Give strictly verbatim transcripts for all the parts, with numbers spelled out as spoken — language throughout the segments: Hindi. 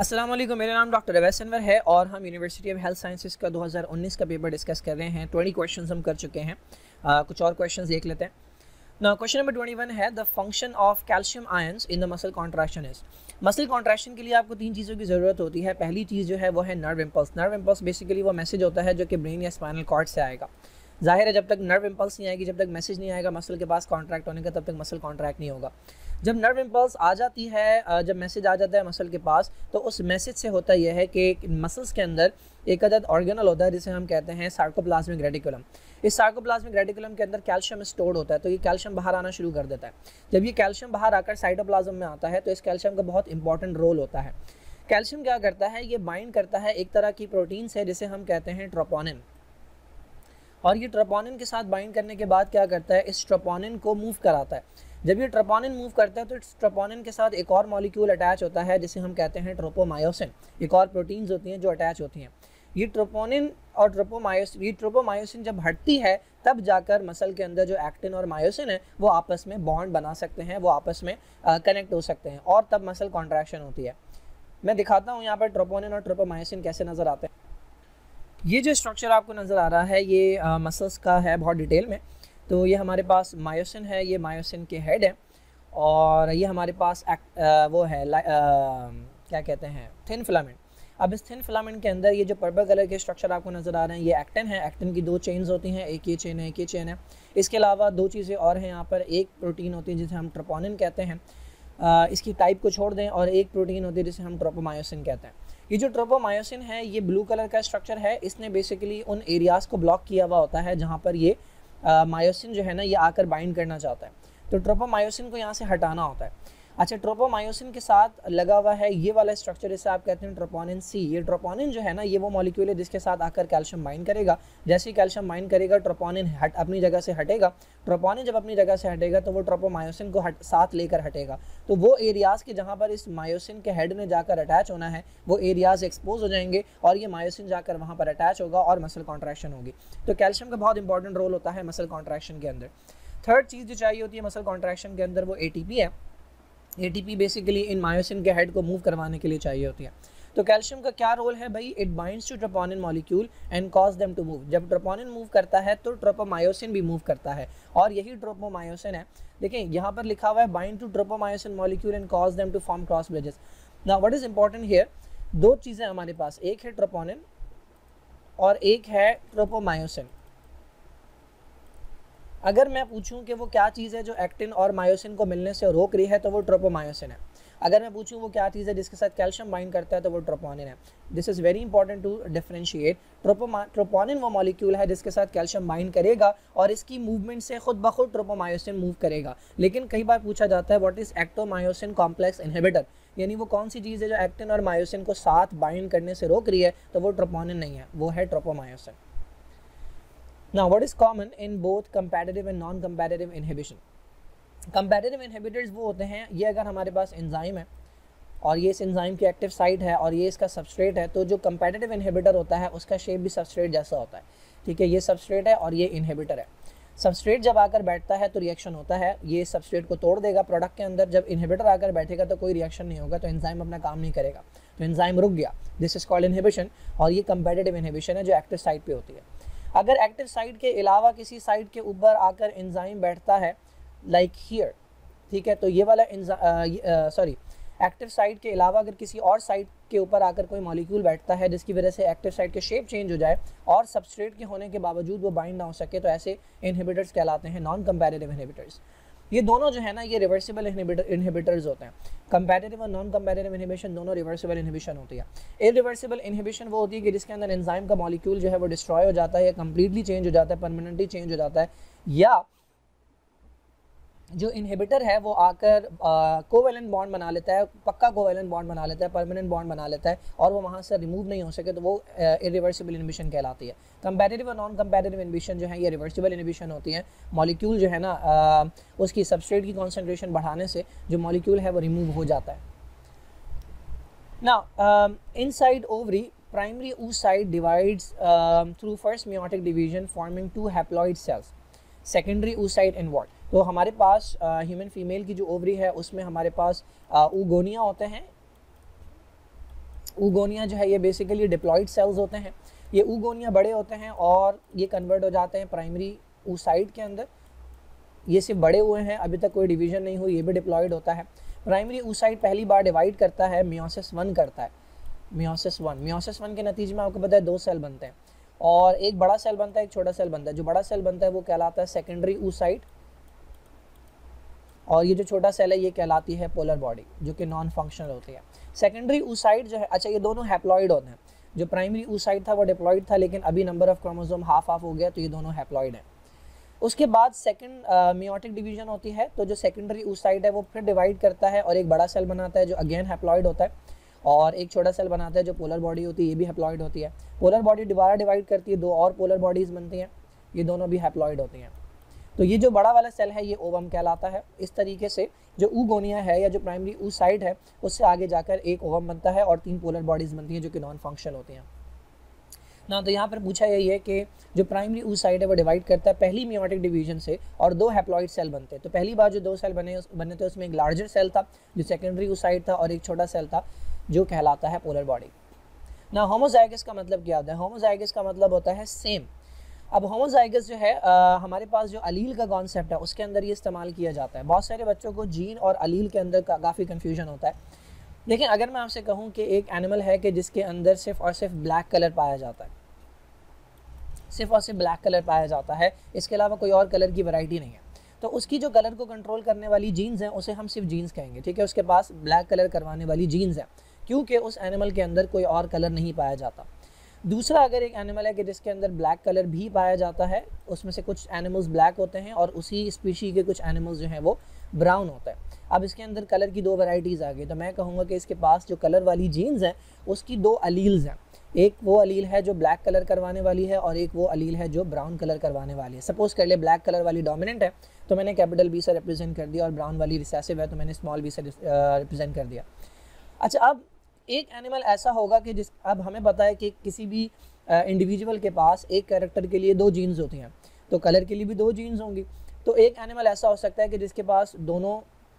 अस्सलाम वालेकुम, मेरा नाम डॉक्टर अवैस अनवर है और हम यूनिवर्सिटी ऑफ हेल्थ साइंसेज का दो हज़ार उन्नीस का पेपर डिस्कस कर रहे हैं। ट्वेंटी क्वेश्चंस हम कर चुके हैं। uh, कुछ और क्वेश्चंस देख लेते हैं ना। क्वेश्चन नंबर ट्वेंटी वन है the function of calcium ions in the muscle contraction is. Muscle contraction के लिए आपको तीन चीज़ों की ज़रूरत होती है। पहली चीज़ जो है वो है nerve impulse. Nerve impulse basically वो मैसेज होता है जो कि ब्रेन या स्पाइनल कॉर्ड से आएगा। जाहिर है जब तक नर्व इम्पल्स नहीं आएगी, जब तक मैसेज नहीं आएगा मसल के पास कॉन्ट्रैक्ट होने का, तब तक मसल कॉन्ट्रैक्ट नहीं होगा। जब नर्व इम्पल्स आ जाती है, जब मैसेज आ जाता है मसल के पास, तो उस मैसेज से होता यह है कि मसल्स के अंदर एक अदद ऑर्गेनल होता है जिसे हम कहते हैं सार्कोप्लाज्मिक रेटिकुलम। इस सार्कोप्लाज्मिक रेटिकुलम के अंदर कैल्शियम स्टोर्ड होता है, तो ये कैल्शियम बाहर आना शुरू कर देता है। जब ये कैल्शियम बाहर आकर साइटोप्लाज्म में आता है तो इस कैल्शियम का बहुत इंपॉर्टेंट रोल होता है। कैल्शियम क्या करता है, ये बाइंड करता है एक तरह की प्रोटीन से जिसे हम कहते हैं ट्रोपोनिन, और ये ट्रोपोनिन के साथ बाइंड करने के बाद क्या करता है, इस ट्रोपोनिन को मूव कराता है। जब ये ट्रोपोनिन मूव करता है तो इस ट्रोपोनिन के साथ एक और मॉलिक्यूल अटैच होता है जिसे हम कहते हैं ट्रोपोमायोसिन। एक और प्रोटीन्स होती हैं जो अटैच होती हैं। ये ट्रोपोनिन और ट्रोपोमायोसिन ये ट्रोपोमायोसिन जब हटती है तब जाकर मसल के अंदर जो एक्टिन और मायोसिन है वो आपस में बॉन्ड बना सकते हैं, वो आपस में कनेक्ट हो सकते हैं और तब मसल कॉन्ट्रैक्शन होती है। मैं दिखाता हूँ यहाँ पर ट्रोपोनिन और ट्रोपोमायोसिन कैसे नज़र आते हैं। ये जो स्ट्रक्चर आपको नज़र आ रहा है ये मसल्स का है बहुत डिटेल में। तो ये हमारे पास मायोसिन है, ये मायोसिन के हेड है, और ये हमारे पास एक्ट, आ, वो है आ, क्या कहते हैं थिन फिलामेंट। अब इस थिन फिलामेंट के अंदर ये जो पर्पल कलर के स्ट्रक्चर आपको नज़र आ रहे हैं ये एक्टिन है। एक्टिन की दो चेन्स होती हैं, एक ये चेन है, एक ये चेन है। इसके अलावा दो चीज़ें और हैं यहाँ पर। एक प्रोटीन होती है जिसे हम ट्रोपोनिन कहते हैं, आ, इसकी टाइप को छोड़ दें, और एक प्रोटीन होती है जिसे हम ट्रोपोमायोसिन कहते हैं। ये जो ट्रोपोमायोसिन है ये ब्लू कलर का स्ट्रक्चर है। इसने बेसिकली उन एरियाज़ को ब्लॉक किया हुआ होता है जहाँ पर ये मायोसिन जो है ना ये आकर बाइंड करना चाहता है, तो ट्रोपोमायोसिन को यहाँ से हटाना होता है। अच्छा, ट्रोपोमायोसिन के साथ लगा हुआ है ये वाला स्ट्रक्चर, जिसे आप कहते हैं ट्रोपोनिन सी। ये ट्रोपोनिन जो है ना ये वो मॉलिक्यूल है जिसके साथ आकर कैल्शियम बाइंड करेगा। जैसे ही कैल्शियम बाइंड करेगा ट्रोपोनिन हट अपनी जगह से हटेगा। ट्रोपोनिन जब अपनी जगह से हटेगा तो वो ट्रोपोमायोसिन को हट साथ लेकर हटेगा। तो वो एरियाज़ के जहाँ पर इस मायोसिन के हेड ने जाकर अटैच होना है वो एरियाज़ एक्सपोज हो जाएंगे और ये मायोसिन जाकर वहाँ पर अटैच होगा और मसल कॉन्ट्रैक्शन होगी। तो कैल्शियम का बहुत इंपॉर्टेंट रोल होता है मसल कॉन्ट्रैक्शन के अंदर। थर्ड चीज़ जो चाहिए होती है मसल कॉन्ट्रैक्शन के अंदर वो ए टी पी है। A T P basically in myosin के हेड को मूव करवाने के लिए चाहिए होती है। तो कैल्शियम का क्या रोल है भाई, it binds to troponin molecule and cause them to move. जब ट्रोपोनिन मूव करता है तो ट्रोपोमायोसिन भी मूव करता है, और यही ट्रोपोमायोसिन है। देखें यहाँ पर लिखा हुआ है bind to tropomyosin molecule and cause them to form cross bridges. Now what is important here, दो चीज़ें हमारे पास, एक है ट्रोपोनिन और एक है ट्रोपोमायोसिन। अगर मैं पूछूं कि वो क्या चीज़ है जो एक्टिन और मायोसिन को मिलने से रोक रही है तो वो ट्रोपोमायोसिन है। अगर मैं पूछूं वो क्या चीज़ है जिसके साथ कैल्शियम बाइंड करता है तो वो ट्रोपोनिन है। This is very important to differentiate. ट्रोपोमा troponin वो मॉलिक्यूल है जिसके साथ कैल्शियम बाइंड करेगा और इसकी मूवमेंट से खुद ब खुद ट्रोपोमायोसिन मूव करेगा। लेकिन कई बार पूछा जाता है व्हाट इज़ एक्टोमायोसिन कॉम्प्लेक्स इनहिबिटर, यानी वो कौन सी चीज़ है जो एक्टिन और मायोसिन को साथ बाइंड करने से रोक रही है, तो वो ट्रोपोनिन नहीं है, वो है tropomyosin. Now, what is common in both competitive and non-competitive inhibition? Competitive inhibitors वो होते हैं, ये अगर हमारे पास एंजाइम है और ये इस एंजाइम की एक्टिव साइट है और ये इसका सबस्ट्रेट है, तो जो competitive inhibitor होता है उसका शेप भी सबस्ट्रेट जैसा होता है। ठीक है, ये सबस्ट्रेट है और ये इनहिबिटर है। सबस्ट्रेट जब आकर बैठता है तो रिएक्शन होता है, ये सबस्ट्रेट को तोड़ देगा प्रोडक्ट के अंदर। जब इनहिबिटर आकर बैठेगा तो कोई रिएक्शन नहीं होगा, तो एंजाइम अपना काम नहीं करेगा, तो एंजाइम रुक गया। दिस इज कॉल्ड इनहिबिशन, और ये कंपेटिटिव इनहिबिशन है जो एक्टिव साइट पे होती है। अगर एक्टिव साइट के अलावा किसी साइट के ऊपर आकर एंजाइम बैठता है लाइक हियर, ठीक है, तो ये वाला सॉरी एक्टिव साइट के अलावा अगर किसी और साइट के ऊपर आकर कोई मॉलिक्यूल बैठता है जिसकी वजह से एक्टिव साइट के शेप चेंज हो जाए और सबस्ट्रेट के होने के बावजूद वो बाइंड ना हो सके, तो ऐसे इनहिबिटर्स कहलाते हैं नॉन कंपैरेटिव इनहिबिटर्स। ये दोनों जो है ना ये रिवर्सिबल इनहिबिटर इनहिबिटर्स होते हैं। कंपैरेटिव और नॉन कंपैरेटिव इनहिबिशन दोनों रिवर्सिबल इनहिबिशन होती है। इरिवर्सिबल इनहिबिशन वो होती है कि जिसके अंदर एंजाइम का मॉलिक्यूल जो है वो डिस्ट्रॉय हो जाता है या कंप्लीटली चेंज हो जाता है, परमानेंटली चेंज हो जाता है, या जो इनहिबिटर है वो आकर कोवेलेंट बॉन्ड बना लेता है, पक्का कोवेलेंट बॉन्ड बना लेता है, परमानेंट बॉन्ड बना लेता है और वो वहाँ से रिमूव नहीं हो सके, तो वो इरिवर्सिबल इनहिबिशन कहलाती है। कंपैरेटिव और नॉन कंपैरेटिव इनहिबिशन जो है ये रिवर्सिबल इनहिबिशन होती है। मॉलिक्यूल जो है ना आ, उसकी सबस्ट्रेट की कॉन्सेंट्रेशन बढ़ाने से जो मॉलिक्यूल है वो रिमूव हो जाता है। Now inside ovary primary oocyte divides uh, through first meiotic division forming two haploid cells. Secondary oocyte inward, तो हमारे पास ह्यूमन फीमेल की जो ओवरी है उसमें हमारे पास oogonia होते हैं, ऊगोनिया जो है ये बेसिकली डिप्लॉइड सेल्स होते हैं। ये ऊगोनिया बड़े होते हैं और ये कन्वर्ट हो जाते हैं प्राइमरी oocyte के अंदर। ये सिर्फ बड़े हुए हैं, अभी तक कोई डिवीजन नहीं हुई, ये भी डिप्लॉइड होता है। प्राइमरी oocyte पहली बार डिवाइड करता है, मियोसिस वन करता है, मियोसिस वन मियोसिस वन के नतीजे में आपको पता है दो सेल बनते हैं और एक बड़ा सेल बनता है, एक छोटा सेल बनता है। जो बड़ा सेल बनता है वो कहलाता है सेकेंडरी oocyte और ये जो छोटा सेल है ये कहलाती है पोलर बॉडी, जो कि नॉन फंक्शनल होती है। सेकेंडरी oocyte जो है, अच्छा ये दोनों हैप्लॉइड होते हैं। जो प्राइमरी oocyte था वो डिप्लॉइड था, लेकिन अभी number of chromosome half half हो गया, तो ये दोनों हैप्लॉइड हैं। उसके बाद सेकंड मियोटिक डिवीजन होती है, तो जो सेकेंडरी oocyte है वो फिर डिवाइड करता है और एक बड़ा सेल बनाता है जो अगेन हैप्लॉइड होता है, और एक छोटा सेल बनाता है जो पोलर बॉडी होती है, ये भी हैप्लॉइड होती है। पोलर बॉडी दोबारा डिवाइड करती है, दो और पोलर बॉडीज़ बनती हैं, ये दोनों भी हैप्लॉइड होती हैं। तो ये जो बड़ा वाला सेल है ये ओवम कहलाता है। इस तरीके से जो ऊगोनिया है या जो प्राइमरी oocyte है उससे आगे जाकर एक ओवम बनता है और तीन पोलर बॉडीज़ बनती हैं जो कि नॉन फंक्शनल होती हैं ना। तो यहाँ पर पूछा यही है कि जो प्राइमरी oocyte है वो डिवाइड करता है पहली मियोटिक डिवीजन से और दो हैप्लॉइड सेल बनते हैं। तो पहली बार जो दो सेल बने बने थे उसमें एक लार्जर सेल था जो सेकेंडरी oocyte था और एक छोटा सेल था जो कहलाता है पोलर बॉडी ना। होमोजाइगस का मतलब क्या होता है? होमोजाइगस का मतलब होता है सेम। अब होमोजाइगस जो है आ, हमारे पास जो अलील का कॉन्सेप्ट है उसके अंदर ये इस्तेमाल किया जाता है। बहुत सारे बच्चों को जीन और अलील के अंदर का काफ़ी कन्फ्यूजन होता है। लेकिन अगर मैं आपसे कहूँ कि एक एनिमल है कि जिसके अंदर सिर्फ और सिर्फ ब्लैक कलर पाया जाता है, सिर्फ और सिर्फ ब्लैक कलर पाया जाता है, इसके अलावा कोई और कलर की वैरायटी नहीं है, तो उसकी जो कलर को कंट्रोल करने वाली जीन्स हैं उसे हम सिर्फ जीन्स कहेंगे, ठीक है। उसके पास ब्लैक कलर करवाने वाली जीन्स हैं, क्योंकि उस एनिमल के अंदर कोई और कलर नहीं पाया जाता। दूसरा, अगर एक एनिमल है कि जिसके अंदर ब्लैक कलर भी पाया जाता है, उसमें से कुछ एनिमल्स ब्लैक होते हैं और उसी स्पीशी के कुछ एनिमल्स जो हैं वो ब्राउन होता है। अब इसके अंदर कलर की दो वैरायटीज़ आ गई, तो मैं कहूँगा कि इसके पास जो कलर वाली जीन्स हैं उसकी दो अलील्स हैं। एक वो अलील है जो ब्लैक कलर करवाने वाली है और एक वो अलील है जो ब्राउन कलर करवाने वाली है। सपोज कर ले ब्लैक कलर वाली डोमिनेंट है तो मैंने कैपिटल बी से रिप्रेजेंट कर दिया, और ब्राउन वाली रिसेसिव है तो मैंने स्मॉल बी से रिप्रेजेंट कर दिया। अच्छा, अब एक एनिमल ऐसा होगा कि जिस अब हमें पता है कि किसी भी इंडिविजुअल के पास एक कैरेक्टर के लिए दो जीन्स होती हैं, तो कलर के लिए भी दो जीन्स होंगी। तो एक एनिमल ऐसा हो सकता है कि जिसके पास दोनों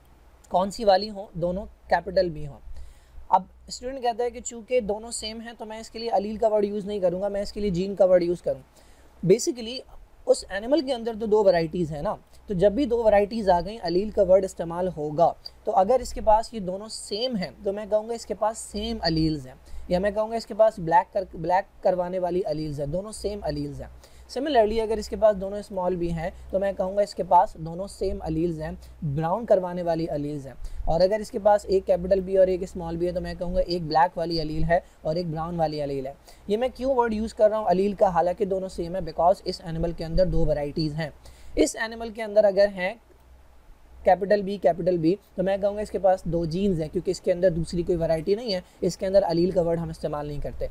कौन सी वाली हों, दोनों कैपिटल बी हों। अब स्टूडेंट कहता है कि चूंकि दोनों सेम हैं तो मैं इसके लिए अलील का वर्ड यूज़ नहीं करूँगा, मैं इसके लिए जीन का वर्ड यूज़ करूँ। बेसिकली उस एनिमल के अंदर तो दो वैरायटीज़ हैं ना, तो जब भी दो वैरायटीज़ आ गई अलील का वर्ड इस्तेमाल होगा। तो अगर इसके पास ये दोनों सेम हैं तो मैं कहूँगा इसके पास सेम अलील्स हैं, या मैं कहूँगा इसके पास ब्लैक कर ब्लैक करवाने वाली अलील्स हैं, दोनों सेम अलील्स हैं। सिमिलरली अगर इसके पास दोनों स्मॉल बी हैं तो मैं कहूँगा इसके पास दोनों सेम अलील्स हैं, ब्राउन करवाने वाली अलील्स हैं। और अगर इसके पास एक कैपिटल बी और एक स्मॉल बी है तो मैं कहूँगा एक ब्लैक वाली अलील है और एक ब्राउन वाली अलील है। ये मैं क्यों वर्ड यूज़ कर रहा हूँ अलील का, हालांकि दोनों सेम है, बिकॉज इस एनिमल के अंदर दो वैरायटीज़ हैं। इस एनिमल के अंदर अगर हैं कैपिटल बी कैपिटल बी तो मैं कहूँगा इसके पास दो जीन्स हैं, क्योंकि इसके अंदर दूसरी कोई वैरायटी नहीं है, इसके अंदर अलील का वर्ड हम इस्तेमाल नहीं करते।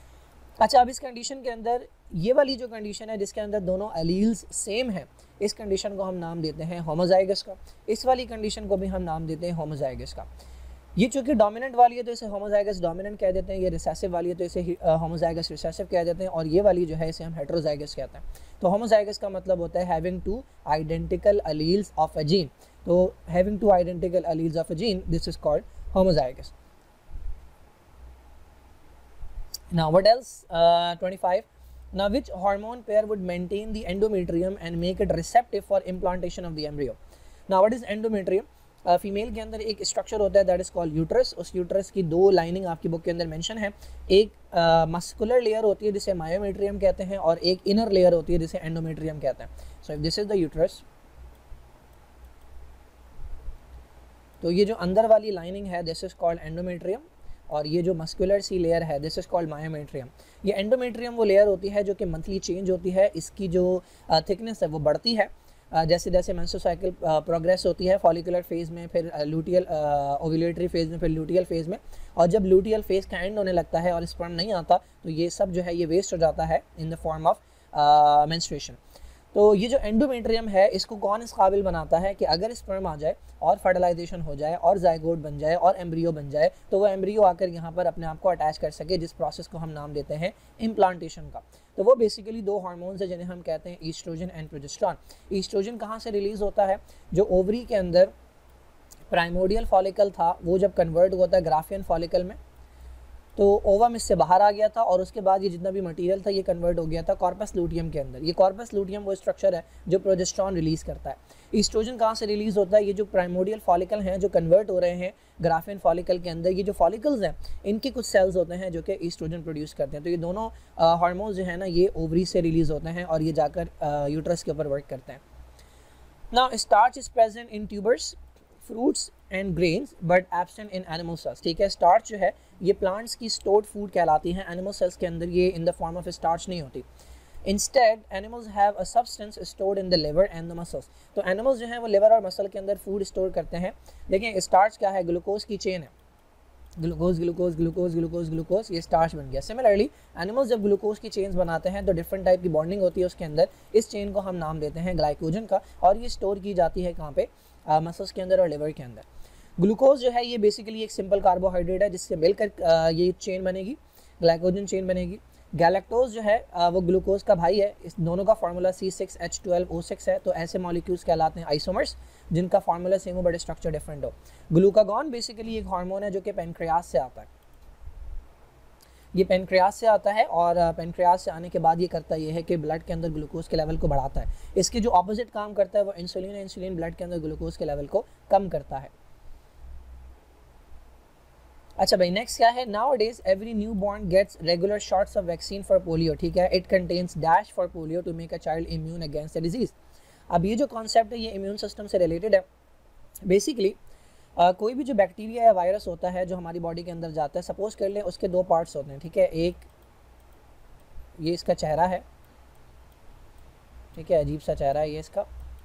अच्छा, अब इस कंडीशन के अंदर ये वाली जो कंडीशन है जिसके अंदर दोनों अलील्स सेम हैं, इस कंडीशन को हम नाम देते हैं होमोजाइगस का। इस वाली कंडीशन को भी हम नाम देते हैं होमोजाइगस का। ये चूँकि डोमिनेंट वाली है तो इसे होमोजाइगस डोमिनेंट कह देते हैं, ये रिसेसिव वाली है तो इसे होमोजाइगस रिसेसिव कह देते हैं, और ये वाली जो है इसे हम हेटेरोजाइगस कहते हैं। तो होमोजाइगस का मतलब होता है having two identical alleles of a gene. तो having two identical alleles of a gene, this is called homozygous. Now what else? Uh, twenty-five. Now which hormone pair would maintain the endometrium and make it receptive for implantation of the embryo? Now what is endometrium? Female uh, के अंदर एक स्ट्रक्चर होता है दैट इज कॉल्ड यूट्रस। उस यूट्रस की दो लाइनिंग आपकी बुक के अंदर मेंशन है। एक मस्कुलर uh, लेयर होती है जिसे मायोमेट्रियम कहते हैं, और एक इनर लेयर होती है जिसे एंडोमेट्रियम कहते हैं। So if this is the uterus, तो ये जो अंदर वाली लाइनिंग है दिस इज कॉल्ड एंडोमेट्रियम, और ये जो मस्कुलर सी लेयर है दिस इज कॉल्ड मायोमेट्रियम। ये एंडोमेट्रियम वो लेयर होती है जो कि मंथली चेंज होती है, इसकी जो थिकनेस है वो बढ़ती है जैसे जैसे मेंस्ट्रुअल साइकिल प्रोग्रेस होती है, फॉलिकुलर फेज़ में, फिर लूटियल ओव्यूलेटरी फेज़ में, फिर लूटियल फेज़ में। और जब लूटियल फेज़ का एंड होने लगता है और स्पर्म नहीं आता तो ये सब जो है ये वेस्ट हो जाता है in the form of menstruation. तो ये जो एंडोमेट्रियम है इसको कौन इस काबिल बनाता है कि अगर स्पर्म आ जाए और फर्टिलाइजेशन हो जाए और जाइगोट बन जाए और एम्ब्रियो बन जाए तो वो एम्ब्रियो आकर यहाँ पर अपने आप को अटैच कर सके, जिस प्रोसेस को हम नाम देते हैं इम्प्लांटेशन का। तो वो बेसिकली दो हार्मोन्स है जिन्हें हम कहते हैं ईस्ट्रोजन एंड प्रोजेस्टेरॉन। ईस्ट्रोजन कहाँ से रिलीज़ होता है? जो ओवरी के अंदर प्राइमोडियल फॉलिकल था वो जब कन्वर्ट हुआ था ग्राफियन फॉलिकल में, तो ओवम इससे बाहर आ गया था और उसके बाद ये जितना भी मटेरियल था ये कन्वर्ट हो गया था कॉर्पस लूटियम के अंदर। ये कॉर्पस लूटियम वो स्ट्रक्चर है जो प्रोजेस्टेरॉन रिलीज़ करता है। ईस्ट्रोजन कहाँ से रिलीज़ होता है? ये जो प्राइमोडियल फॉलिकल हैं जो कन्वर्ट हो रहे हैं ग्राफिन फॉलिकल के अंदर, ये जो फॉलिकल्स हैं इनके कुछ सेल्स होते हैं जो कि ईस्ट्रोजन प्रोड्यूस करते हैं। तो ये दोनों हार्मोन्स जो है ना ये ओवरी से रिलीज़ होते हैं और ये जाकर यूट्रस के ऊपर वर्क करते हैं। Now starch is present in tubers, fruits and grains but absent in animal cells. ठीक है, स्टार्च जो है ये प्लांट्स की स्टोर्ड फूड कहलाती हैं, एनिमल सेल्स के अंदर ये in the form of starch नहीं होती। Instead animals have a substance stored in the liver and the muscles. तो एनिमल्स जो हैं वो लिवर और मसल के अंदर फूड स्टोर करते हैं। देखिए स्टार्च क्या है? ग्लूकोज की चेन है, glucose glucose glucose glucose glucose, ये स्टार्च बन गया। सिमिलरली एनिमल्स जब ग्लूकोज की चेन्स बनाते हैं तो डिफरेंट टाइप की बॉन्डिंग होती है उसके अंदर। इस चेन को हम नाम देते हैं ग्लाइकोजन का और ये स्टोर की जाती है कहाँ पे? मसल्स के अंदर और लिवर के अंदर। ग्लूकोज जो है ये बेसिकली एक सिंपल कार्बोहाइड्रेट है जिससे मिलकर ये चेन बनेगी, ग्लाइकोजन चेन बनेगी। गैलेक्टोज जो है वो ग्लूकोज का भाई है, इस दोनों का formula C six H twelve O six है। तो ऐसे मॉलिक्यूल्स कहलाते हैं आइसोमर्स जिनका फार्मूला सेम हो बट स्ट्रक्चर डिफरेंट हो। ग्लूकागॉन बेसिकली एक हार्मोन है जो कि पेनक्रियास से आता है, ये पेनक्रियास से आता है और पेनक्रियास से आने के बाद ये करता ये है कि ब्लड के अंदर ग्लूकोज के लेवल को बढ़ाता है। इसके जो ऑपोजिट काम करता है वो इंसुलिन है, इंसुलिन ब्लड के अंदर ग्लूकोज के लेवल को कम करता है। अच्छा भाई नेक्स्ट क्या है? Nowadays every newborn gets regular shots of vaccine for polio. ठीक है, it contains dash for polio to make a child immune against the disease. अब ये जो कॉन्सेप्ट है ये इम्यून सिस्टम से रिलेटेड है। बेसिकली uh, कोई भी जो बैक्टीरिया या वायरस होता है जो हमारी बॉडी के अंदर जाता है, सपोज कर लें उसके दो पार्ट्स होते हैं। ठीक है, एक ये इसका चेहरा है, ठीक है, अजीब सा चेहरा है ये इसका,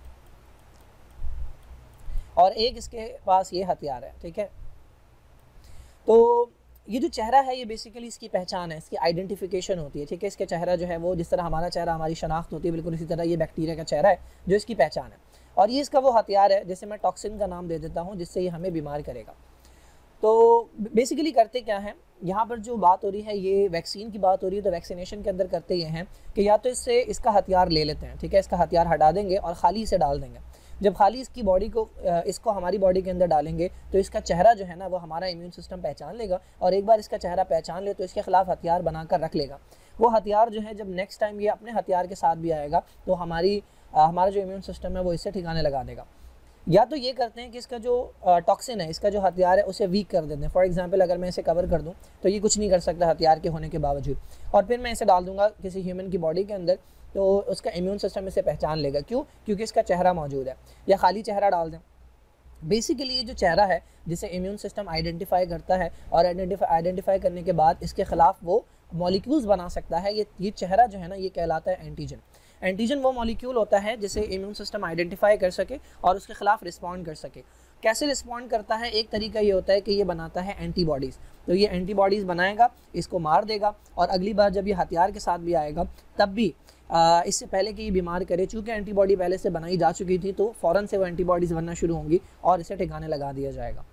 और एक इसके पास ये हथियार है। ठीक है, तो ये जो चेहरा है ये बेसिकली इसकी पहचान है, इसकी आइडेंटिफिकेशन होती है। ठीक है, इसके चेहरा जो है वो जिस तरह हमारा चेहरा हमारी शनाख्त होती है बिल्कुल इसी तरह ये बैक्टीरिया का चेहरा है जो इसकी पहचान है और ये इसका वो हथियार है जैसे मैं टॉक्सिन का नाम दे देता हूँ जिससे ये हमें बीमार करेगा। तो बेसिकली करते क्या है, यहाँ पर जो बात हो रही है ये वैक्सीन की बात हो रही है। तो वैक्सीनेशन के अंदर करते ये हैं कि या तो इससे इसका हथियार ले लेते हैं, ठीक है, इसका हथियार हटा देंगे और खाली इसे डाल देंगे। जब खाली इसकी बॉडी को इसको हमारी बॉडी के अंदर डालेंगे तो इसका चेहरा जो है ना वो हमारा इम्यून सिस्टम पहचान लेगा और एक बार इसका चेहरा पहचान ले तो इसके खिलाफ हथियार बनाकर रख लेगा। वो हथियार जो है जब नेक्स्ट टाइम ये अपने हथियार के साथ भी आएगा तो हमारी हमारा जो इम्यून सिस्टम है वो इससे ठिकाने लगा देगा। या तो ये करते हैं कि इसका जो टॉक्सिन है, इसका जो हथियार है उसे वीक कर देते हैं। फॉर एग्जांपल अगर मैं इसे कवर कर दूं तो ये कुछ नहीं कर सकता हथियार के होने के बावजूद, और फिर मैं इसे डाल दूंगा किसी ह्यूमन की बॉडी के अंदर तो उसका इम्यून सिस्टम इसे पहचान लेगा। क्यों? क्योंकि इसका चेहरा मौजूद है। या खाली चेहरा डाल दें। बेसिकली ये जो चेहरा है जिसे इम्यून सिस्टम आइडेंटिफाई करता है और आइडेंटिफाई आइडेंटिफाई करने के बाद इसके खिलाफ वो मॉलिक्यूल्स बना सकता है। ये ये चेहरा जो है ना ये कहलाता है एंटीजन। एंटीजन वो मॉलिक्यूल होता है जिसे इम्यून सिस्टम आइडेंटिफाई कर सके और उसके खिलाफ रिस्पॉन्ड कर सके। कैसे रिस्पॉन्ड करता है? एक तरीका ये होता है कि ये बनाता है एंटीबॉडीज़। तो ये एंटीबॉडीज़ बनाएगा, इसको मार देगा और अगली बार जब ये हथियार के साथ भी आएगा तब भी आ, इससे पहले कि ये बीमार करे, चूँकि एंटीबॉडी पहले से बनाई जा चुकी थी तो फ़ौरन से वो एंटीबॉडीज़ बनना शुरू होंगी और इसे ठिकाने लगा दिया जाएगा।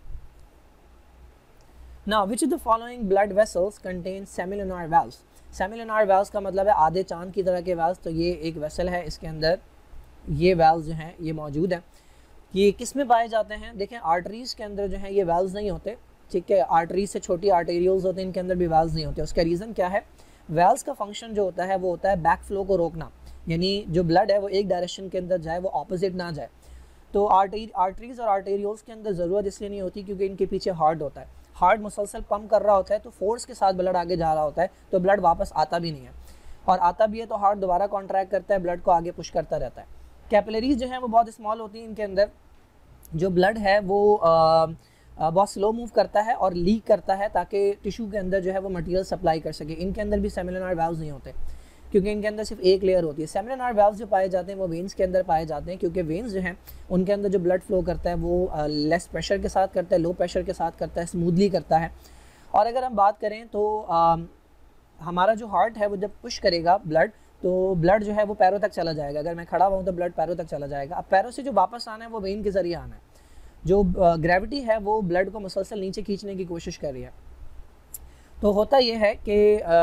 Now, which of the following blood vessels contain semilunar valves? Semilunar valves का मतलब है आधे चांद की तरह के वेल्स। तो ये एक वेसल है, इसके अंदर ये वेल्स जो हैं ये मौजूद है। ये किस में पाए जाते हैं? देखें आर्टरीज़ के अंदर जो है ये वेल्स नहीं होते, ठीक है, आर्टरीज से छोटी आर्टेरियल्स होते हैं, इनके अंदर भी वेल्स नहीं होते। उसका रीज़न क्या है? वेल्स का फंक्शन जो होता है वो होता है बैक फ्लो को रोकना, यानी जो ब्लड है वो एक डायरेक्शन के अंदर जाए, वो ऑपोजिट ना जाए। तो आर्टरी आर्टरीज और आर्टेरियल्स के अंदर ज़रूरत इसलिए नहीं होती क्योंकि इनके पीछे हार्ट होता है। हार्ट मुसलसल पंप कर रहा होता है तो फोर्स के साथ ब्लड आगे जा रहा होता है, तो ब्लड वापस आता भी नहीं है, और आता भी है तो हार्ट दोबारा कॉन्ट्रैक्ट करता है, ब्लड को आगे पुश करता रहता है। कैपिलरीज जो हैं वो बहुत स्मॉल होती हैं, इनके अंदर जो ब्लड है वो आ, आ, बहुत स्लो मूव करता है और लीक करता है ताकि टिश्यू के अंदर जो है वो मटेरियल सप्लाई कर सके। इनके अंदर भी सेमिलुनार वाल्व्स नहीं होते क्योंकि इनके अंदर सिर्फ एक लेयर होती है। सेमिलुनार वाल्व्स जो पाए जाते हैं वो वेन्स के अंदर पाए जाते हैं क्योंकि वेन्स जो हैं उनके अंदर जो ब्लड फ्लो करता है वो लेस प्रेशर के साथ करता है, लो प्रेशर के साथ करता है, स्मूथली करता है। और अगर हम बात करें तो आ, हमारा जो हार्ट है वो जब पुश करेगा ब्लड तो ब्लड जो है वो पैरों तक चला जाएगा। अगर मैं खड़ा हुआ हूँ तो ब्लड पैरों तक चला जाएगा। अब पैरों से जो वापस आना है वो वेन के ज़रिए आना है। जो ग्रेविटी है वो ब्लड को मुसलसल नीचे खींचने की कोशिश कर रही है। तो होता ये है कि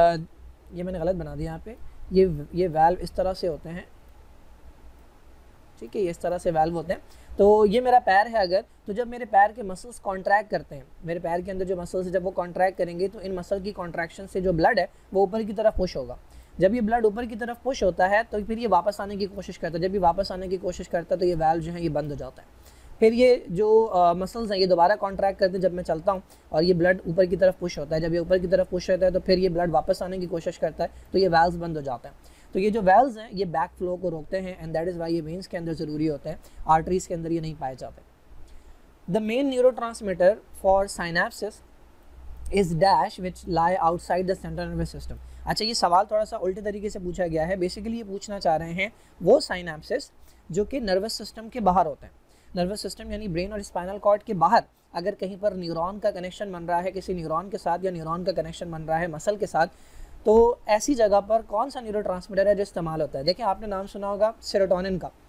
ये मैंने गलत बना दिया यहाँ पे, ये ये वाल्व इस तरह से होते हैं, ठीक है, ये इस तरह से वाल्व होते हैं। तो ये मेरा पैर है अगर, तो जब मेरे पैर के मसल्स कॉन्ट्रैक्ट करते हैं, मेरे पैर के अंदर जो मसल्स है जब वो कॉन्ट्रैक्ट करेंगे तो इन मसल की कॉन्ट्रैक्शन से जो ब्लड है वो ऊपर की तरफ पुश होगा। जब ये ब्लड ऊपर की तरफ पुश होता है तो फिर ये वापस आने की कोशिश करता है। जब ये वापस आने की कोशिश करता है तो ये वाल्व जो है ये बंद हो जाता है। फिर ये जो मसल्स हैं ये दोबारा कॉन्ट्रैक्ट करते हैं जब मैं चलता हूँ, और ये ब्लड ऊपर की तरफ पुश होता है। जब ये ऊपर की तरफ पुश होता है तो फिर ये ब्लड वापस आने की कोशिश करता है, तो ये वाल्व्स बंद हो जाता है। तो ये जो वाल्व्स हैं ये बैक फ्लो को रोकते हैं, एंड दैट इज़ वाई ये वेन्स के अंदर ज़रूरी होते हैं, आर्टरीज के अंदर ये नहीं पाए जाते। The main neurotransmitter for synapsis is dash which lie outside the central nervous system. अच्छा, ये सवाल थोड़ा सा उल्टे तरीके से पूछा गया है। बेसिकली ये पूछना चाह रहे हैं वो साइनेप्सिस जो कि नर्वस सिस्टम के बाहर होते हैं। नर्वस सिस्टम यानी ब्रेन और स्पाइनल कॉर्ड के बाहर अगर कहीं पर न्यूरॉन का कनेक्शन बन रहा है किसी न्यूरॉन के साथ, या न्यूरॉन का कनेक्शन बन रहा है मसल के साथ, तो ऐसी जगह पर कौन सा न्यूरोट्रांसमीटर है जो इस्तेमाल होता है। देखिए, आपने नाम सुना होगा सेरोटोनिन का।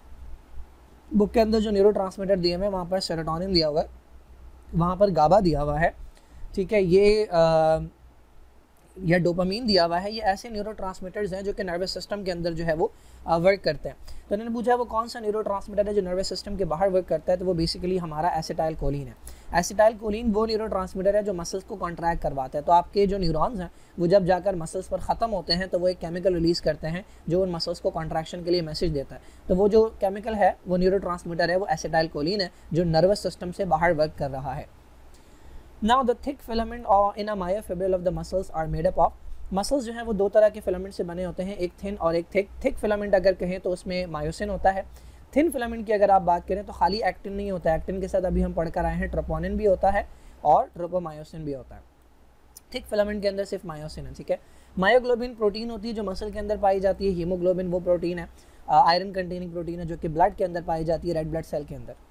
बुक के अंदर जो न्यूरोट्रांसमीटर दिए हुए हैं वहाँ पर सेरोटोनिन दिया हुआ है, वहाँ पर गाबा दिया हुआ है, ठीक है, ये आ, या डोपामीन दिया हुआ है। ये ऐसे न्यूरोट्रांसमीटर्स हैं जो कि नर्वस सिस्टम के अंदर जो है वो वर्क करते हैं। तो उन्होंने पूछा वो कौन सा न्यूरोट्रांसमीटर है जो नर्वस सिस्टम के बाहर वर्क करता है, तो वो बेसिकली हमारा एसिटाइल कोलिन है। एसिटाइल कोलिन वो न्यूरोट्रांसमीटर है जो मसल्स को कॉन्ट्रैक्ट करवाता है। तो आपके जो न्यूरॉन्स हैं वो जब जाकर मसल्स पर ख़त्म होते हैं तो वो एक केमिकल रिलीज़ करते हैं जो उन मसल्स को कॉन्ट्रैक्शन के लिए मैसेज देता है। तो वो जो केमिकल है वो न्यूरोट्रांसमीटर है, वो एसिटाइल कोलिन है जो नर्वस सिस्टम से बाहर वर्क कर रहा है। Now the thick filament or in a myofibril of the muscles are made up of, muscles जो हैं वो दो तरह के फिलामेंट से बने होते हैं, एक थिन और एक थिक। थिक फिलामेंट अगर कहें तो उसमें मायोसिन होता है। थिन फिलामेंट की अगर आप बात करें तो खाली एक्टिन नहीं होता है, एक्टिन के साथ अभी हम पढ़कर आए हैं ट्रोपोनिन भी होता है और ट्रोपोमायोसिन भी होता है। थिक फिलामेंट के अंदर सिर्फ मायोसिन है, ठीक है। मायोग्लोबिन प्रोटीन होती है जो मसल के अंदर पाई जाती है। हीमोग्लोबिन वो प्रोटीन है, आयरन कंटेनिंग प्रोटीन है जो कि ब्लड के अंदर पाई जाती है, रेड ब्लड सेल के अंदर।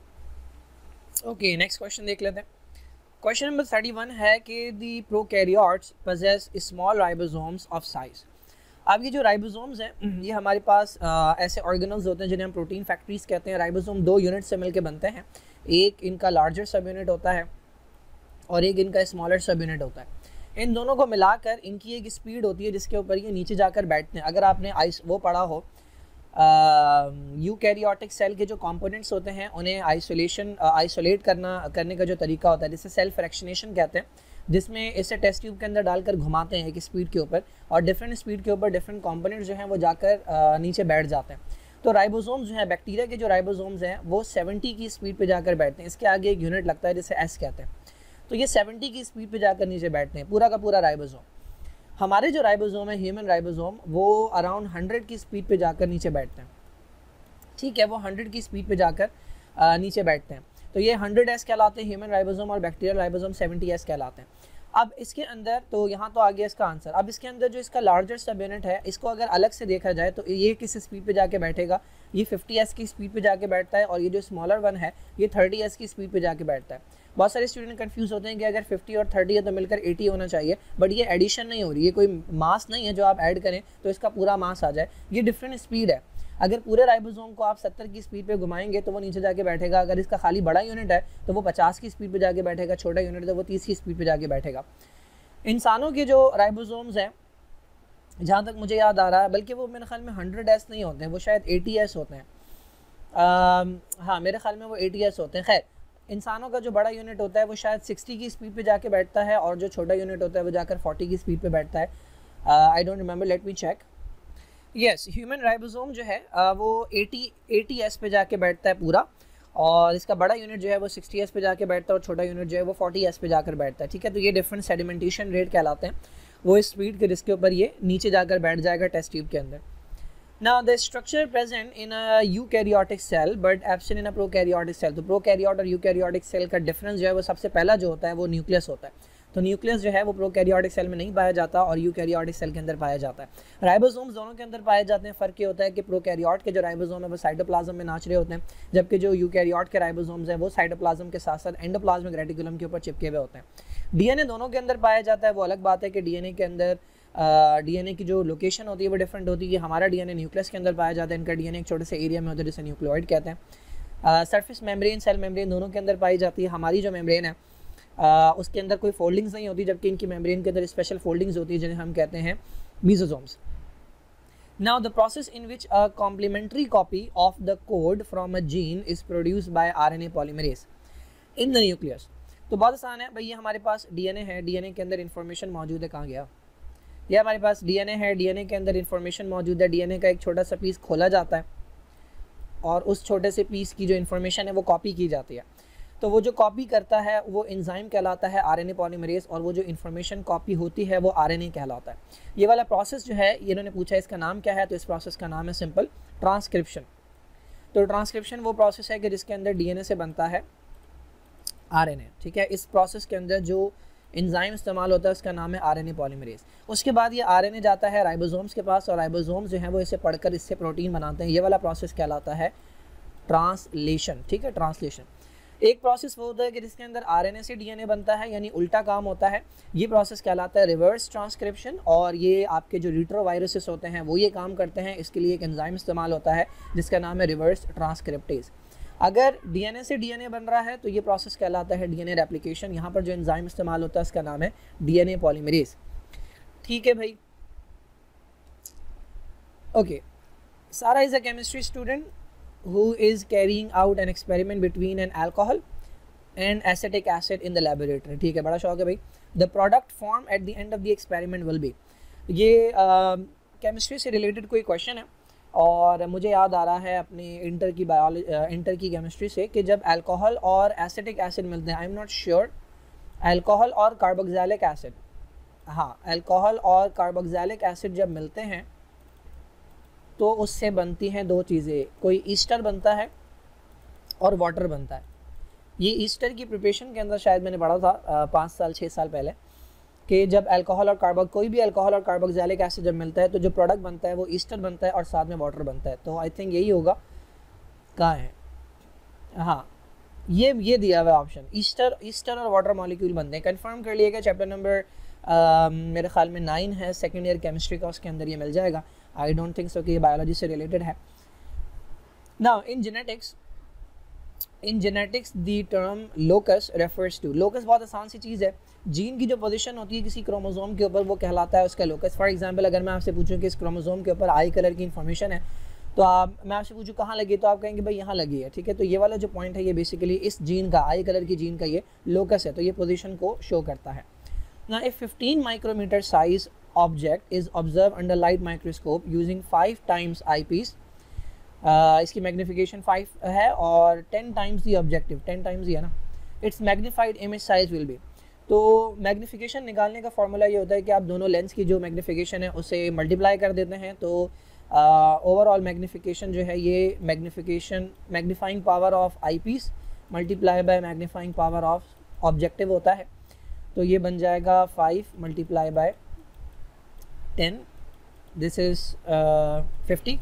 ओके, नेक्स्ट क्वेश्चन देख लेते हैं। क्वेश्चन नंबर थर्टी वन है कि the prokaryotes possess small ribosomes of size. अब ये जो राइबोसोम्स हैं ये हमारे पास आ, ऐसे ऑर्गेनल्स होते हैं जिन्हें हम प्रोटीन फैक्ट्रीज कहते हैं। राइबोसोम दो यूनिट से मिलकर बनते हैं, एक इनका लार्जर सब यूनिट होता है और एक इनका स्मॉलर सब यूनिट होता है। इन दोनों को मिलाकर इनकी एक स्पीड होती है जिसके ऊपर ये नीचे जाकर बैठते हैं। अगर आपने आइस वो पढ़ा हो यूकैरियोटिक सेल के जो कंपोनेंट्स होते हैं उन्हें आइसोलेशन आइसोलेट करना करने का जो तरीका होता है जिसे सेल फ्रैक्शनेशन कहते हैं, जिसमें इसे टेस्ट ट्यूब के अंदर डालकर घुमाते हैं एक स्पीड के ऊपर और डिफरेंट स्पीड के ऊपर डिफरेंट कंपोनेंट्स जो हैं वो जाकर नीचे बैठ जाते हैं। तो राइबोसोम्स जो है, बैक्टीरिया के जो राइबोसोम्स हैं वो सेवेंटी की स्पीड पे जाकर बैठते हैं। इसके आगे एक यूनिट लगता है जिसे एस कहते हैं। तो ये सेवेंटी की स्पीड पे जाकर नीचे बैठते हैं पूरा का पूरा राइबोसोम। हमारे जो राइबोसोम है, ह्यूमन राइबोसोम, वो अराउंड हंड्रेड की स्पीड पे जाकर नीचे बैठते हैं, ठीक है। वो हंड्रेड की स्पीड पे जाकर आ, नीचे बैठते हैं। तो ये हंड्रेड एस कहलाते हैं ह्यूमन राइबोसोम और बैक्टीरियल राइबोसोम सेवेंटी एस कहलाते हैं। अब इसके अंदर, तो यहाँ तो आ गया इसका आंसर। अब इसके अंदर जो इसका लार्जर सब यूनिट है इसको अगर अलग से देखा जाए तो ये किस स्पीड पे जाके बैठेगा, ये फिफ्टी एस की स्पीड पे जाके बैठता है और ये जो स्मॉलर वन है ये थर्टी एस की स्पीड पे जाके बैठता है। बहुत सारे स्टूडेंट कंफ्यूज होते हैं कि अगर फिफ्टी और थर्टी है तो मिलकर एटी होना चाहिए, बट ये एडिशन नहीं हो रही, ये कोई मास नहीं है जो आप ऐड करें तो इसका पूरा मास आ जाए। ये डिफरेंट स्पीड है। अगर पूरे राइबोसोम को आप सत्तर की स्पीड पे घुमाएंगे तो वो नीचे जाके बैठेगा। अगर इसका खाली बड़ा यूनिट है तो वो पचास की स्पीड पे जाके बैठेगा, छोटा यूनिट है तो वो तीस की स्पीड पे जाके बैठेगा। इंसानों के जो राइबोसोम्स हैं, जहाँ तक मुझे याद आ रहा है, बल्कि वो मेरे ख्याल में हंड्रेड एस नहीं होते हैं, वो शायद एटी एस होते हैं। आ, हाँ, मेरे ख्याल में वो एटी एस होते हैं। खैर, इंसानों का जो बड़ा यूनिट होता है वो शायद सिक्सटी की स्पीड पे जाके बैठता है और जो छोटा यूनिट होता है वो जाकर फोर्टी की स्पीड पे बैठता है। I don't remember, let me check. Yes, human ribosome जो है uh, वो एटी एटी एस पे जाके बैठता है पूरा, और इसका बड़ा यूनिट जो है वो सिक्सटी एस पे जाके बैठता है और छोटा यूनिट जो है वो फोर्टी एस पे जाकर बैठता है, ठीक है। तो ये डिफरेंट सेडिमेंटेशन रेट कहलाते हैं, वो स्पीड के जिसके ऊपर ये नीचे जाकर बैठ जाएगा टेस्ट ट्यूब के अंदर। Now the structure present in a eukaryotic cell but absent in a prokaryotic cell। तो प्रोकैरियोट और यूकैरियोटिक सेल का डिफरेंस जो है वो सबसे पहला जो होता है वो न्यूक्लियस होता है। तो न्यूक्लियस जो है वो प्रोकैरियोटिक सेल में नहीं पाया जाता और यूकैरियोटिक सेल के अंदर पाया जाता है। राइबोसोम्स दोनों के अंदर पाए जाते हैं। फ़र्क ये होता है कि प्रोकैरियोट के जो राइबोसोम है वो साइटोप्लाज्म में नाच रहे होते हैं, जबकि जो यूकैरियोट के राइबोसोम्स हैं वो साइटोप्लाज्म के साथ साथ एंडोप्लाज्मिक रेटिकुलम के ऊपर चिपके हुए होते हैं। डीएनए दोनों के अंदर पाया जाता है। वो अलग बात है कि डीएनए के अंदर डीएनए uh, की जो लोकेशन होती है वो डिफरेंट होती है। हमारा डीएनए न्यूक्लियस के अंदर पाया जाता है, इनका डीएनए एक छोटे से एरिया में होता है जिसे न्यूक्लियोइड कहते हैं। सरफेस मेम्ब्रेन, सेल मेम्ब्रेन दोनों के अंदर पाई जाती है। हमारी जो मेम्ब्रेन है uh, उसके अंदर कोई फोल्डिंग्स नहीं होती, जबकि इनकी मेम्ब्रेन के अंदर स्पेशल फोल्डिंग्स होती है जिन्हें हम कहते हैं मीजोसोम्स। Now the process in which a complementary copy of the code from a gene is produced by R N A polymerase in the nucleus. तो बहुत आसान है भाई, ये हमारे पास डीएनए है, डीएनए के अंदर इंफॉर्मेशन मौजूद है, कहाँ गया, ये हमारे पास डीएनए है, डीएनए के अंदर इंफॉर्मेशन मौजूद है, डीएनए का एक छोटा सा पीस खोला जाता है और उस छोटे से पीस की जो इन्फॉर्मेशन है वो कॉपी की जाती है। तो वो जो कॉपी करता है वो एंजाइम कहलाता है आरएनए पॉलीमरेज, और वो जो इन्फॉर्मेशन कॉपी होती है वो आरएनए कहलाता है। ये वाला प्रोसेस जो है, ये इन्होंने पूछा है इसका नाम क्या है, तो इस प्रोसेस का नाम है सिंपल ट्रांसक्रिप्शन। तो ट्रांसक्रिप्शन वो प्रोसेस है कि जिसके अंदर डीएनए से बनता है आरएनए, ठीक है। इस प्रोसेस के अंदर जो एंजाइम इस्तेमाल होता है उसका नाम है आरएनए पॉलीमरेज। उसके बाद ये आरएनए जाता है राइबोसोम्स के पास, और राइबोसोम्स जो है वो इसे पढ़कर इससे प्रोटीन बनाते हैं। ये वाला प्रोसेस कहलाता है ट्रांसलेशन, ठीक है, ट्रांसलेशन। एक प्रोसेस वो होता है कि जिसके अंदर आरएनए से डीएनए बनता है, यानी उल्टा काम होता है, ये प्रोसेस कहलाता है रिवर्स ट्रांसक्रिप्शन। और ये आपके जो रिट्रोवायरसेस होते हैं वो ये काम करते हैं, इसके लिए एक एंजाइम इस्तेमाल होता है जिसका नाम है रिवर्स ट्रांसक्रिप्टेज। अगर डीएनए से डीएनए बन रहा है तो ये प्रोसेस कहलाता है डीएनए रेप्लिकेशन। यहाँ पर जो एंजाइम इस्तेमाल होता है उसका नाम है डीएनए पॉलीमरेज, ठीक है भाई। Okay, Sarah is a chemistry student who is carrying out an experiment between an alcohol and acetic acid in the laboratory, ठीक है, बड़ा शौक है भाई। The product formed at the end of the experiment will be, ये केमिस्ट्री uh, से रिलेटेड कोई क्वेश्चन है और मुझे याद आ रहा है अपनी इंटर की बायोलॉजी इंटर की केमिस्ट्री से कि जब अल्कोहल और एसिटिक एसिड मिलते हैं, I am not sure, alcohol और कार्बोक्सिलिक एसिड, हाँ, अल्कोहल और कार्बोक्सिलिक एसिड जब मिलते हैं तो उससे बनती हैं दो चीज़ें, कोई ईस्टर बनता है और वाटर बनता है। ये ईस्टर की प्रिपरेशन के अंदर शायद मैंने पढ़ा था पाँच साल छः साल पहले कि जब अल्कोहल और कार्बो कोई भी अल्कोहल और कार्बोक्सिलिक एसिड जब मिलता है तो जो प्रोडक्ट बनता है वो ईस्टर बनता है और साथ में वाटर बनता है। तो आई थिंक यही होगा, कहाँ है, हाँ, ये ये दिया हुआ ऑप्शन, ईस्टर ईस्टर और वाटर मॉलिक्यूल बनते हैं। कंफर्म कर लिएगा, चैप्टर नंबर मेरे ख्याल में नाइन है सेकेंड ईयर केमिस्ट्री का, उसके अंदर ये मिल जाएगा। आई डोंट थिंक सो कि ये बायोलॉजी से रिलेटेड है। Now in genetics in genetics the term locus refers to, locus बहुत आसान सी चीज़ है, जीन की जो पोजीशन होती है किसी क्रोमोसोम के ऊपर वो कहलाता है उसका लोकस। फॉर एग्जांपल अगर मैं आपसे पूछूं कि इस क्रोमोसोम के ऊपर आई कलर की इन्फॉर्मेशन है तो आप मैं आपसे पूछूं कहाँ लगी, तो आप कहेंगे भाई यहाँ लगी है, ठीक है। तो ये वाला जो पॉइंट है ये बेसिकली इस जीन का, आई कलर की जीन का ये लोकस है, तो ये पोजीशन को शो करता है। ना a fifteen micrometer size object is observe under light microscope using five times eyepiece, इसकी मैग्नीफिकेशन फाइव है और ten times the objective, ten times ही है ना, it's magnified image size will be. तो मैग्नीफिकेशन निकालने का फॉर्मूला ये होता है कि आप दोनों लेंस की जो मैग्नीफिकेशन है उसे मल्टीप्लाई कर देते हैं, तो ओवरऑल uh, मैग्नीफिकेशन जो है ये magnification magnifying power of eyepiece multiply by magnifying power of objective होता है। तो ये बन जाएगा five multiply by ten, this is fifty,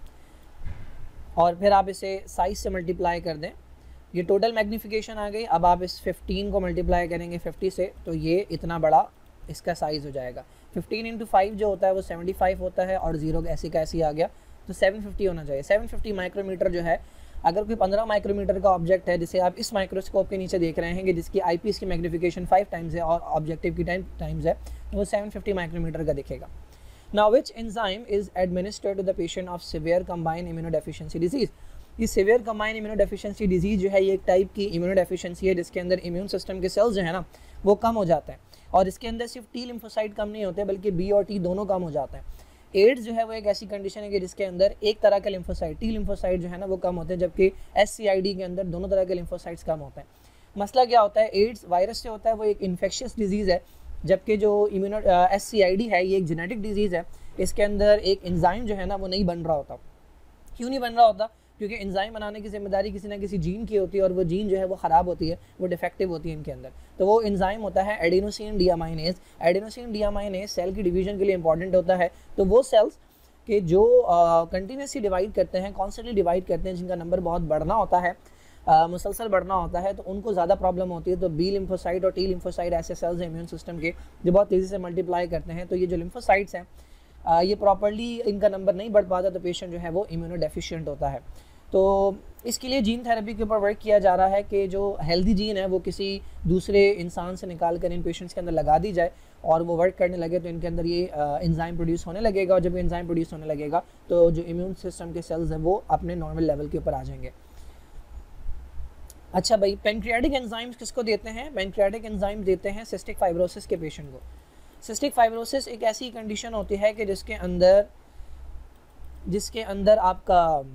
और फिर आप इसे साइज से मल्टीप्लाई कर दें, ये टोटल मैग्नीफिकेशन आ गई। अब आप इस फिफ्टीन को मल्टीप्लाई करेंगे फिफ्टी से तो ये इतना बड़ा इसका साइज़ हो जाएगा। फिफ्टीन इंटू फाइव जो होता है वो सेवेंटी फाइव होता है और जीरो ऐसी का ऐसी आ गया, तो सेवन फिफ्टी होना चाहिए। सेवन फिफ्टी माइक्रोमीटर जो है, अगर कोई पंद्रह माइक्रोमीटर का ऑब्जेक्ट है जिसे आप इस माइक्रोस्कोप के नीचे देख रहे हैं कि जिसकी आई पीस की मैग्नीफिकेशन फाइव टाइम्स है और ऑब्जेक्टिव की टेन टाइम्स है, तो वो सेवन फिफ्टी माइक्रोमीटर का दिखेगा। Now which enzyme is administered to the patient of severe combined immunodeficiency disease? ये severe combined immunodeficiency disease जो है ये एक टाइप की immunodeficiency है जिसके अंदर इम्यून सिस्टम के सेल्स जो है ना वो कम हो जाते हैं, और इसके अंदर सिर्फ टी लिम्फोसाइट कम नहीं होते बल्कि बी और टी दोनों कम हो जाते हैं। एड्स जो है वो एक ऐसी कंडीशन है कि जिसके अंदर एक तरह के लिम्फोसाइट टी लिम्फोसाइट जो है ना वो कम होते हैं, जबकि एस सी आई डी के अंदर दोनों तरह के लिम्फोसाइट्स कम होते हैं। मसला क्या होता है, एड्स वायरस से होता है, वो एक इन्फेक्शियस डिजीज़ है, जबकि जो immuno S C I D है ये एक जेनेटिक डिजीज़ है, इसके अंदर एक एंजाइम जो है ना वो नहीं बन रहा होता। क्यों नहीं बन रहा होता? क्योंकि एंजाइम बनाने की जिम्मेदारी किसी ना किसी जीन की होती है और वो जीन जो है वो ख़राब होती है, वो डिफेक्टिव होती है इनके अंदर। तो वो एंजाइम होता है adenosine deaminase. Adenosine deaminase cell की डिवीजन के लिए इंपॉर्टेंट होता है। तो वो सेल्स के जो कंटिन्यूसली डिवाइड करते हैं, कॉन्स्टेंटली डिवाइड करते हैं, जिनका नंबर बहुत बढ़ना होता है, Uh, मुसलसल बढ़ना होता है, तो उनको ज़्यादा प्रॉब्लम होती है। तो बी लिम्फोसाइट और टी लिम्फोसाइट ऐसे सेल्स हैं इम्यून सिस्टम के जो बहुत तेज़ी से मल्टीप्लाई करते हैं। तो ये जो लिम्फोसाइट्स हैं uh, ये प्रॉपर्ली इनका नंबर नहीं बढ़ पाता, तो पेशेंट जो है वो इम्यूनो डेफिशिएंट होता है। तो इसके लिए जीन थेरेपी के ऊपर वर्क किया जा रहा है कि जो हेल्दी जीन है वो किसी दूसरे इंसान से निकाल कर इन पेशेंट्स के अंदर लगा दी जाए और वो वर्क करने लगे तो इनके अंदर ये एंजाइम प्रोड्यूस होने लगेगा, और जब एंजाइम प्रोड्यूस होने लगेगा तो जो इम्यून सिस्टम के सेल्स हैं वो अपने नॉर्मल लेवल के ऊपर आ जाएंगे। अच्छा भाई, पेनक्रियाटिक एंजाइम्स किसको देते हैं? पेनक्रियाटिक एंजाइम देते हैं सिस्टिक फाइब्रोसिस के पेशेंट को। सिस्टिक फाइब्रोसिस एक ऐसी कंडीशन होती है कि जिसके अंदर जिसके अंदर आपका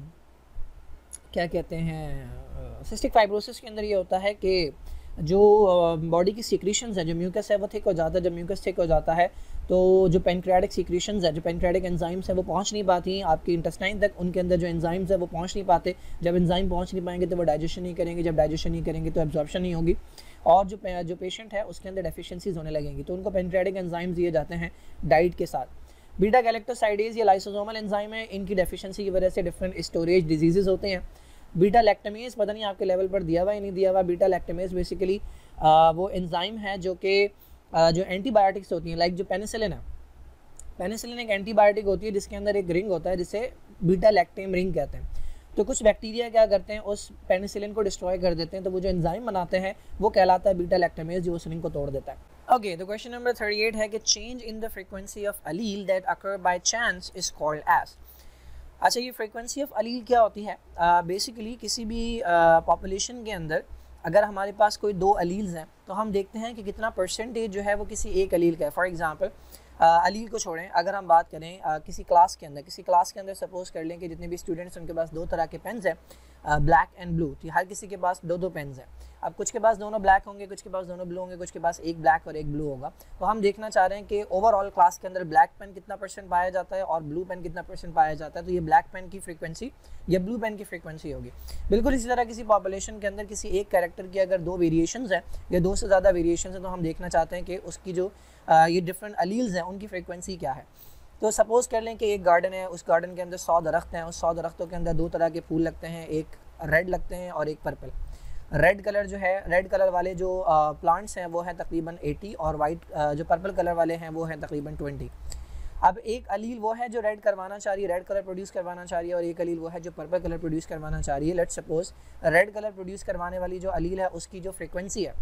क्या कहते हैं, सिस्टिक फाइब्रोसिस के अंदर ये होता है कि जो बॉडी की सीक्रेशंस है, जो म्यूकस है वो थिक हो जाता है। जब म्यूकस थिक हो जाता है तो जो पेनक्रियाटिक सीक्रेशंस है, जो पेनक्रियाटिक एंजाइम्स है वो पहुंच नहीं पाती आपकी इंटेस्टाइन तक, उनके अंदर जो एंजाइम्स है वो पहुंच नहीं पाते। जब एंजाइम पहुंच नहीं पाएंगे तो वो डाइजेशन नहीं करेंगे, जब डाइजेशन नहीं करेंगे तो एब्जॉर्प्शन नहीं होगी, और जो जो पेशेंट है उसके अंदर डेफिशिएंसीज होने लगेंगी, तो उनको पेनक्रियाटिक एंजाइम्स दिए जाते हैं डाइट के साथ। बीटा गैलेक्टोसाइडेज ये लाइसोसोमल एंजाइम है, इनकी डेफिशिएंसी की वजह से डिफरेंट स्टोरेज डिजीजेज होते हैं। बीटा लैक्टामेज पता नहीं आपके लेवल पर दिया हुआ या नहीं दिया हुआ। बीटा लैक्टामेज बेसिकली वो एंजाइम है जो कि जो एंटीबायोटिक्स होती हैं, लाइक जो पेनिसिलिन है, पेनिसिलिन एक एंटीबायोटिक होती है जिसके अंदर एक रिंग होता है जिसे बीटा लैक्टेम रिंग कहते हैं। तो कुछ बैक्टीरिया क्या करते हैं, उस पेनिसिलिन को डिस्ट्रॉय कर देते हैं, तो वो जो एंजाइम बनाते हैं वो कहलाता है बीटा लैक्टामेज, जो उस रिंग को तोड़ देता है। ओके, तो क्वेश्चन नंबर थर्टी एट है कि change in the frequency of allele that occur by chance is called age. अच्छा, ये फ्रीक्वेंसी ऑफ अलील क्या होती है? बेसिकली uh, किसी भी पॉपुलेशन uh, के अंदर अगर हमारे पास कोई दो अलील्स हैं तो हम देखते हैं कि कितना परसेंटेज जो है वो किसी एक अलील का है। फॉर एग्जांपल अलील को छोड़ें, अगर हम बात करें आ, किसी क्लास के अंदर किसी क्लास के अंदर सपोज कर लें कि जितने भी स्टूडेंट्स उनके पास दो तरह के पेन्स हैं, ब्लैक एंड ब्लू, तो हर किसी के पास दो दो पेन्स हैं। अब कुछ के पास दोनों ब्लैक होंगे, कुछ के पास दोनों ब्लू होंगे, कुछ के पास एक ब्लैक और एक ब्लू होगा। तो हम देखना चाह रहे हैं कि ओवरऑल क्लास के अंदर ब्लैक पेन कितना परसेंट पाया जाता है और ब्लू पेन कितना परसेंट पाया जाता है, तो ये ब्लैक पेन की फ्रीक्वेंसी या ब्लू पेन की फ्रीक्वेंसी होगी। बिल्कुल इसी तरह किसी पॉपुलेशन के अंदर किसी एक कैरेक्टर की अगर दो वेरिएशंस हैं या दो से ज़्यादा वेरिएशंस हैं, तो हम देखना चाहते हैं कि उसकी जो आ, ये डिफरेंट अलील्स हैं उनकी फ्रीक्वेंसी क्या है। तो सपोज़ कर लें कि एक गार्डन है, उस गार्डन के अंदर सौ दरख्त हैं, उस सौ दरख्तों के अंदर दो तरह के फूल लगते हैं, एक रेड लगते हैं और एक पर्पल। रेड कलर जो है, रेड कलर वाले जो प्लांट्स हैं वो हैं तकरीबन अस्सी, और वाइट जो पर्पल कलर वाले हैं वो हैं तकरीबन बीस। अब एक अलील वो है जो रेड करवाना चाह रही है, रेड कलर प्रोड्यूस करवाना चाह रही है, और एक अलील वो है जो पर्पल कलर प्रोड्यूस करवाना चाह रही है। Let's suppose red colour produce करवाने वाली जो अलील है उसकी जो फ्रीक्वेंसी है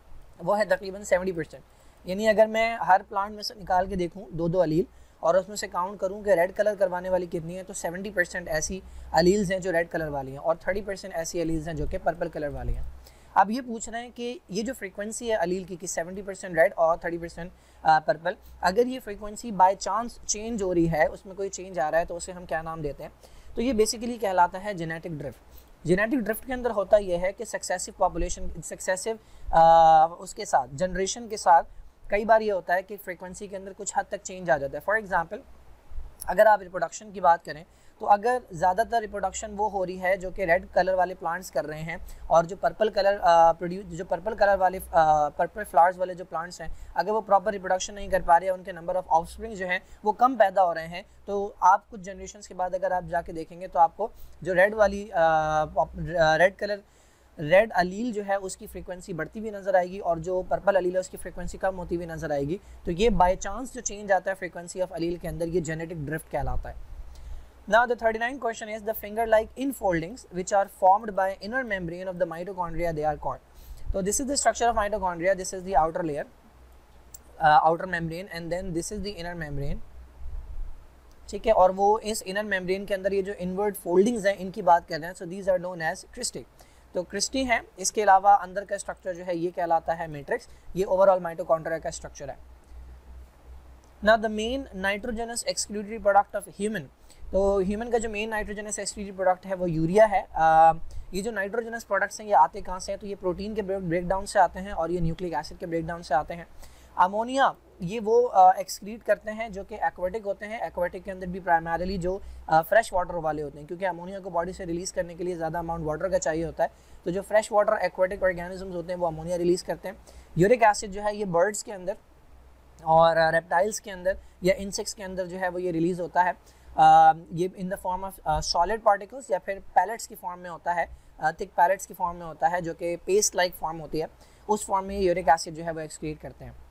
वो है तकरीबन सेवेंटी परसेंट। यानी अगर मैं हर प्लांट में से निकाल के देखूँ दो दो अलील और उसमें से काउंट करूँ कि रेड कलर करवाने वाली कितनी है, तो सेवेंटी परसेंट ऐसी अलील्स हैं जो रेड कलर वाली हैं और थर्टी परसेंट ऐसी अलील्स हैं जो कि पर्पल कलर वाली हैं। अब ये पूछ रहे हैं कि ये जो फ्रीक्वेंसी है अलील की कि सेवेंटी परसेंट रेड और थर्टी परसेंट पर्पल, अगर ये फ्रीक्वेंसी बाय चांस चेंज हो रही है, उसमें कोई चेंज आ रहा है, तो उसे हम क्या नाम देते हैं? तो ये बेसिकली कहलाता है जेनेटिक ड्रिफ्ट। जेनेटिक ड्रिफ्ट के अंदर होता यह है कि सक्सेसिव पॉपुलेशन सक्सेसिव उसके साथ जनरेशन के साथ कई बार ये होता है कि फ्रीक्वेंसी के अंदर कुछ हद तक चेंज आ जाता है। फॉर एग्जांपल अगर आप रिप्रोडक्शन की बात करें तो अगर ज़्यादातर रिप्रोडक्शन वो हो रही है जो कि रेड कलर वाले प्लांट्स कर रहे हैं, और जो पर्पल कलर प्रोड्यूस जो पर्पल कलर वाले पर्पल फ्लावर्स वाले जो प्लांट्स हैं, अगर वो प्रॉपर रिप्रोडक्शन नहीं कर पा रहे हैं, उनके नंबर ऑफ ऑफस्प्रिंग जो हैं वो कम पैदा हो रहे हैं, तो आप कुछ जनरेशन्स के बाद अगर आप जाके देखेंगे तो आपको जो रेड वाली रेड कलर रेड अलील जो है उसकी फ्रीक्वेंसी बढ़ती हुई नज़र आएगी और जो पर्पल अलील है उसकी फ्रीक्वेंसी कम होती हुई नज़र आएगी। तो ये बाय चांस जो चेंज आता है फ्रीक्वेंसी ऑफ अलील के अंदर, ये जेनेटिक ड्रिफ्ट कहलाता है। Now the thirty-ninth question is the finger-like infoldings which are formed by inner membrane of the mitochondria, they are called. So this is the structure of mitochondria. This is the outer layer, uh, outer membrane, and then this is the inner membrane. ठीक है, और वो इस inner membrane के अंदर ये जो inward foldings हैं इनकी बात कर रहे हैं। So these are known as cristae. तो क्रिस्टी है, इसके अलावा अंदर का स्ट्रक्चर जो है ये कहलाता है मैट्रिक्स। ये ओवरऑल माइटोकॉन्ड्रिया का स्ट्रक्चर है। Now the main nitrogenous excretory product of human, तो ह्यूमन का जो मेन नाइट्रोजनस एक्सक्रीटरी प्रोडक्ट है वो यूरिया है। आ, ये जो नाइट्रोजनस प्रोडक्ट्स हैं ये आते कहाँ से हैं? तो ये प्रोटीन के ब्रेकडाउन से आते हैं और ये न्यूक्लिक एसिड के ब्रेकडाउन से आते हैं। अमोनिया ये वो एक्सक्रीट करते हैं जो कि एक्वाटिक होते हैं। एक्वाटिक के अंदर भी प्राइमरीली जो फ्रेश वाटर वाले होते हैं, क्योंकि अमोनिया को बॉडी से रिलीज़ करने के लिए ज़्यादा अमाउंट वाटर का चाहिए होता है, तो जो फ्रेश वाटर एक्वाटिक ऑर्गेनिजम्स होते हैं वो अमोनिया रिलीज़ करते हैं। यूरिक एसिड जो है ये बर्ड्स के अंदर और रेप्टाइल्स के अंदर या इंसेक्ट्स के अंदर जो है वो ये रिलीज़ होता है। Uh, ये in the form of solid particles या फिर पैलेट्स की फॉर्म में होता है, थिक पैलेट्स की फॉर्म में होता है जो कि पेस्ट लाइक फॉर्म होती है, उस फॉर्म में यूरिक एसिड जो है वो एक्सक्रीट करते हैं।